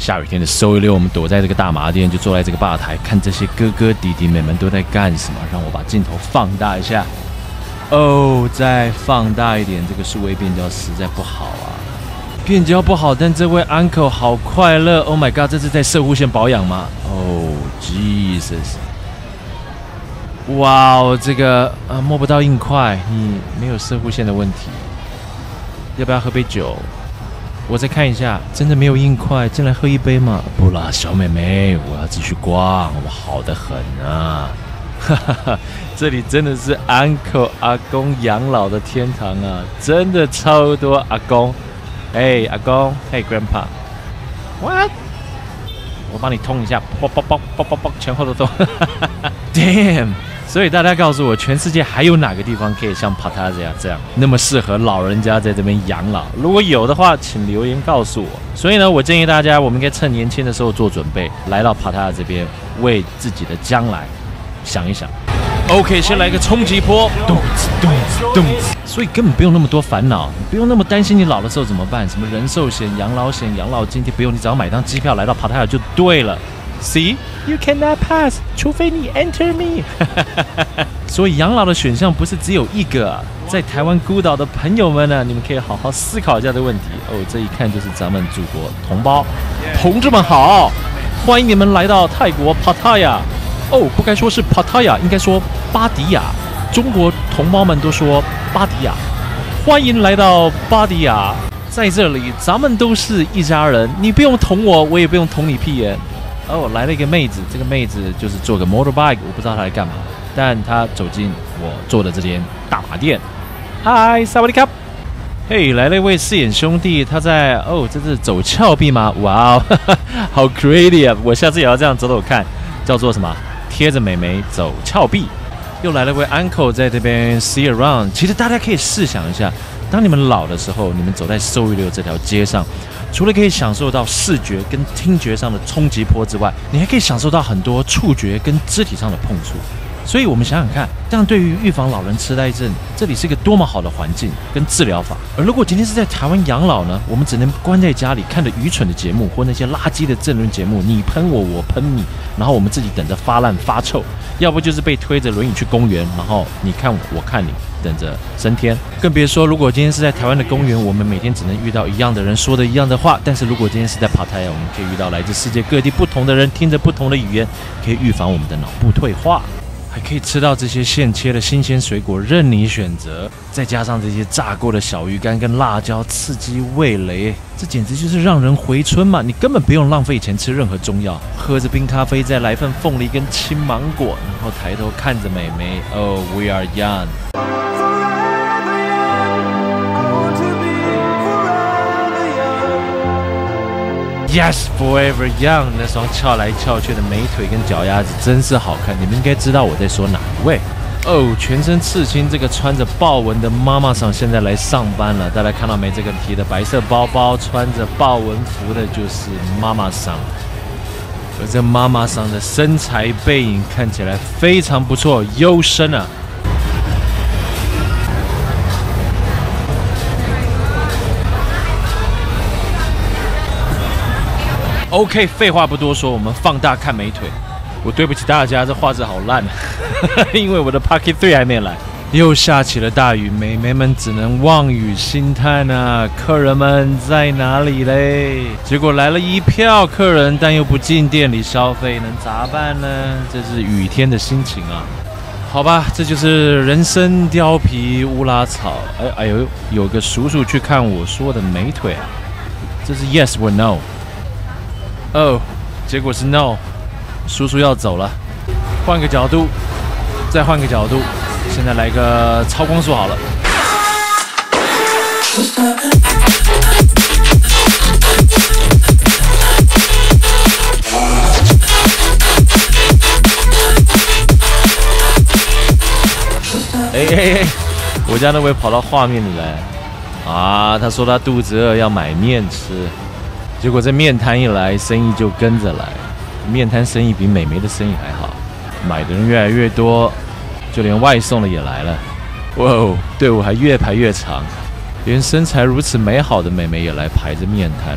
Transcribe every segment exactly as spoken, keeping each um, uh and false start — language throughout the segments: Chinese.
下雨天的周一六，我们躲在这个大麻店，就坐在这个吧台，看这些哥哥弟弟妹们都在干什么。让我把镜头放大一下，哦，再放大一点，这个数位变焦实在不好啊，变焦不好，但这位 uncle 好快乐 ，Oh my god， 这是在射护线保养吗？哦 ，Jesus， 哇哦，这个啊摸不到硬块，你没有射护线的问题，要不要喝杯酒？我再看一下，真的没有硬块，进来喝一杯嘛？不啦，小妹妹，我要继续逛，我好得很啊！哈哈哈，这里真的是 uncle 阿公养老的天堂啊，真的超多阿公。哎，阿公，嘿 ，grandpa，what？ 我帮你通一下，啵啵啵啵啵啵，前后都动。Damn！ 所以大家告诉我，全世界还有哪个地方可以像 Pattaya 这样那么适合老人家在这边养老？如果有的话，请留言告诉我。所以呢，我建议大家，我们应该趁年轻的时候做准备，来到 Pattaya 这边，为自己的将来想一想。OK， 先来个冲击波，咚子咚子咚子。所以根本不用那么多烦恼，你不用那么担心你老的时候怎么办，什么人寿险、养老险、养老津贴不用，你只要买张机票来到 Pattaya 就对了。See, you cannot pass， 除非你 enter me 。所以养老的选项不是只有一个、啊，在台湾孤岛的朋友们呢，你们可以好好思考一下这个问题。哦，这一看就是咱们祖国同胞，同志们好，欢迎你们来到泰国 Pattaya。哦，不该说是 Pattaya， 应该说巴迪亚。中国同胞们都说巴迪亚，欢迎来到巴迪亚。在这里，咱们都是一家人，你不用捅我，我也不用捅你屁眼。哦，来了一个妹子，这个妹子就是坐个 motorbike， 我不知道她来干嘛，但她走进我做的这间大麻店。嗨，萨瓦迪卡！嘿，来了一位饰演兄弟，他在哦，这是走峭壁吗？哇哦，好 creative！ 我下次也要这样走走看，叫做什么？贴着美眉走峭壁。又来了位 uncle 在这边 see around。其实大家可以试想一下，当你们老的时候，你们走在寿一六这条街上。除了可以享受到视觉跟听觉上的冲击波之外，你还可以享受到很多触觉跟肢体上的碰触。所以我们想想看，这样对于预防老人痴呆症，这里是一个多么好的环境跟治疗法。而如果今天是在台湾养老呢，我们只能关在家里看着愚蠢的节目或那些垃圾的政论节目，你喷我，我喷你，然后我们自己等着发烂发臭，要不就是被推着轮椅去公园，然后你看我，我看你。等着升天，更别说如果今天是在台湾的公园，我们每天只能遇到一样的人说的一样的话。但是如果今天是在 Pattaya， 我们可以遇到来自世界各地不同的人，听着不同的语言，可以预防我们的脑部退化，还可以吃到这些现切的新鲜水果，任你选择。再加上这些炸过的小鱼干跟辣椒，刺激味蕾，这简直就是让人回春嘛！你根本不用浪费钱吃任何中药，喝着冰咖啡，再来份凤梨跟青芒果，然后抬头看着美眉。Oh, we are young.Yes, forever young。那双翘来翘去的美腿跟脚丫子真是好看，你们应该知道我在说哪一位哦。全身刺青，这个穿着豹纹的妈妈桑现在来上班了。大家看到没？这个提的白色包包，穿着豹纹服的就是妈妈桑。而这妈妈桑的身材背影看起来非常不错，优生啊。OK， 废话不多说，我们放大看美腿。我对不起大家，这画质好烂啊，因为我的 Pocket 三还没来。又下起了大雨，美眉们只能望雨兴叹啊！客人们在哪里嘞？结果来了一票客人，但又不进店里消费，能咋办呢？这是雨天的心情啊！好吧，这就是人参、貂皮、乌拉草。哎哎呦，有个叔叔去看我说的美腿啊！这是 yes or no？ 哦，结果是 no， 叔叔要走了。换个角度，再换个角度，现在来个超光速好了。哎哎哎，我家那位跑到画面里来啊！他说他肚子饿，要买面吃。结果这面摊一来，生意就跟着来。面摊生意比美眉的生意还好，买的人越来越多，就连外送的也来了。哇哦，队伍还越排越长，连身材如此美好的美眉也来排着面摊了。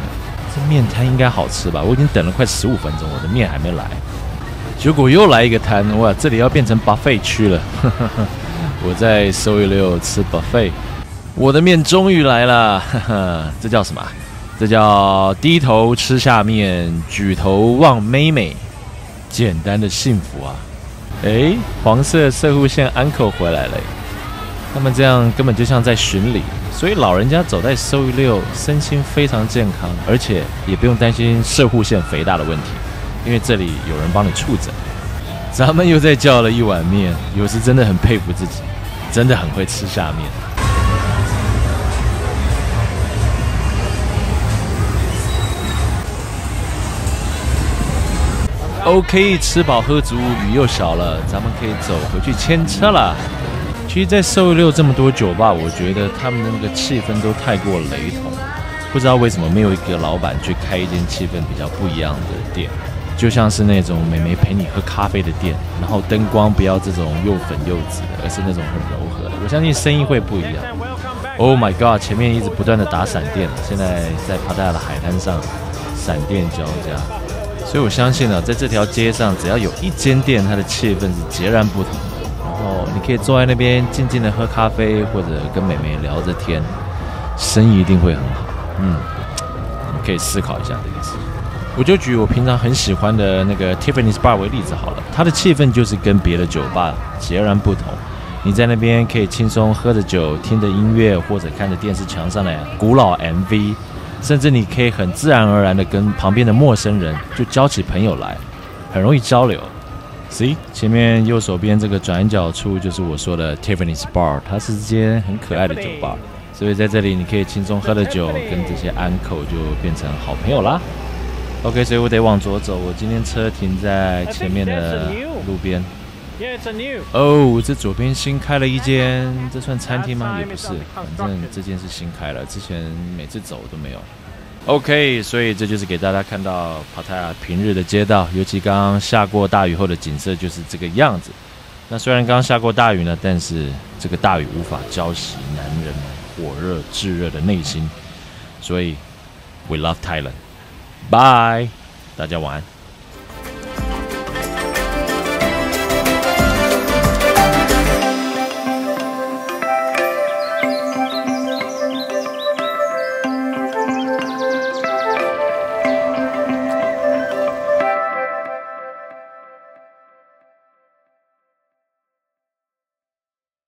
这面摊应该好吃吧？我已经等了快十五分钟，我的面还没来。结果又来一个摊，哇，这里要变成 buffet 区了。我在收一溜吃 buffet， 我的面终于来了，这叫什么？这叫低头吃下面，举头望妹妹，简单的幸福啊！哎，黄色射护线 uncle 回来了，他们这样根本就像在巡礼，所以老人家走在收一溜，身心非常健康，而且也不用担心射护线肥大的问题。因为这里有人帮你触诊，咱们又再叫了一碗面，有时真的很佩服自己，真的很会吃下面。OK， 吃饱喝足，雨又小了，咱们可以走回去牵车了。其实，在收一溜这么多酒吧，我觉得他们的那个气氛都太过雷同，不知道为什么没有一个老板去开一间气氛比较不一样的店。就像是那种美眉陪你喝咖啡的店，然后灯光不要这种又粉又紫的，而是那种很柔和的。我相信生意会不一样。Oh my god！ 前面一直不断的打闪电，现在在帕塔亚的海滩上，闪电交加。所以我相信啊，在这条街上，只要有一间店，它的气氛是截然不同的。然后你可以坐在那边静静的喝咖啡，或者跟美眉聊着天，生意一定会很好。嗯，你可以思考一下这件事。我就举我平常很喜欢的那个 Tiffany's Bar 为例子好了，它的气氛就是跟别的酒吧截然不同。你在那边可以轻松喝着酒，听着音乐，或者看着电视墙上的古老 M V， 甚至你可以很自然而然的跟旁边的陌生人就交起朋友来，很容易交流。See， 前面右手边这个转角处就是我说的 Tiffany's Bar， 它是一间很可爱的酒吧，所以在这里你可以轻松喝着酒，跟这些 uncle 就变成好朋友啦。OK， 所以我得往左走。我今天车停在前面的路边。哦，这左边新开了一间，这算餐厅吗？也不是，反正这间是新开了，之前每次走都没有。OK， 所以这就是给大家看到帕塔亚平日的街道，尤其刚刚下过大雨后的景色就是这个样子。那虽然刚刚下过大雨呢，但是这个大雨无法浇熄男人们火热炙热的内心，所以 We love Thailand。拜，大家晚安。